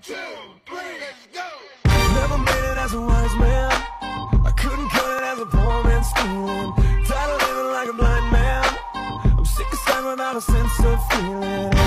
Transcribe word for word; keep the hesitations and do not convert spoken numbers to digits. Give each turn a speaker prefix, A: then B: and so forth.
A: two, three, let's go.
B: Never made it as a wise man. I couldn't cut it as a poor man stealing. Tired of living like a blind man. I'm sick of sight without a sense of feeling.